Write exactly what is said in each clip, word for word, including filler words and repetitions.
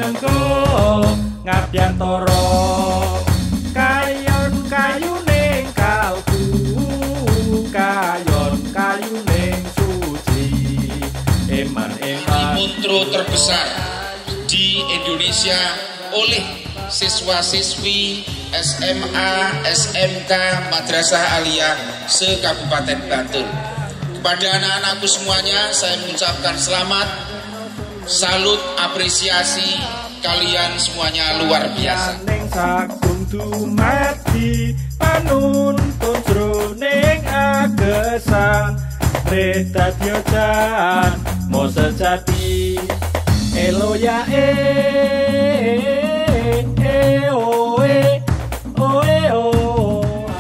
nengko ngadyantara kayon kayu ning kalbu kayon kayu ning suci eman eman Muntro terbesar di Indonesia oleh siswa-siswi S M A, S M K, Madrasah Aliyah se-Kabupaten Bantul. Kepada anak-anakku semuanya, saya mengucapkan selamat, salut, apresiasi, kalian semuanya luar biasa. Neng sagung dumadi panuntun jroning agesang reda diojan mo sejati elo ya eh eh oh eh oh eh oh.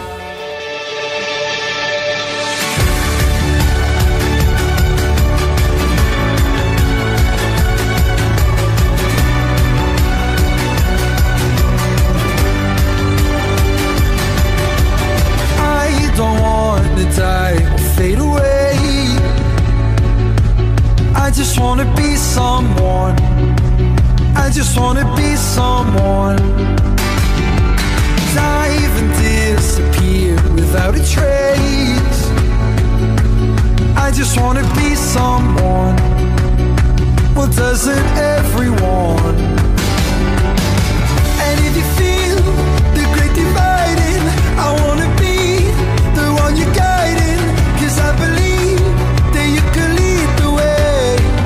I don't want to die or fade away. I just wanna be someone. I just wanna be someone. Dive and disappear without a trace. I just wanna be someone. Well, doesn't everyone? And if you feel the great dividing, I wanna be the one you're guiding. 'Cause I believe that you can lead the way.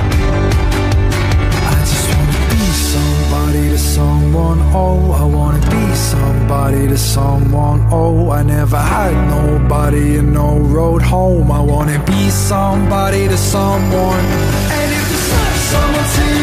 I just wanna be somebody to someone. Oh, I wanna be somebody to someone. Oh, I never had nobody and no road home. I wanna be somebody to someone. And if there's not someone to